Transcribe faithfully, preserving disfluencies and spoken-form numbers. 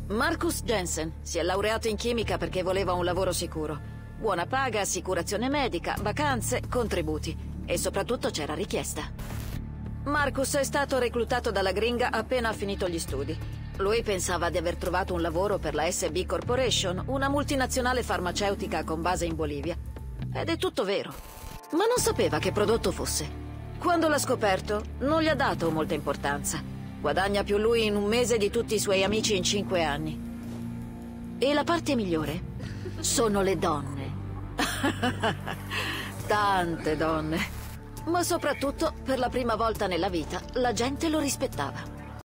Marcus Jensen si è laureato in chimica perché voleva un lavoro sicuro. Buona paga, assicurazione medica, vacanze, contributi. E soprattutto c'era richiesta. Marcus è stato reclutato dalla gringa appena ha finito gli studi. Lui pensava di aver trovato un lavoro per la S B Corporation, una multinazionale farmaceutica con base in Bolivia. Ed è tutto vero. Ma non sapeva che prodotto fosse. Quando l'ha scoperto, non gli ha dato molta importanza. Guadagna più lui in un mese di tutti i suoi amici in cinque anni. E la parte migliore sono le donne. Tante donne. Ma soprattutto, per la prima volta nella vita, la gente lo rispettava.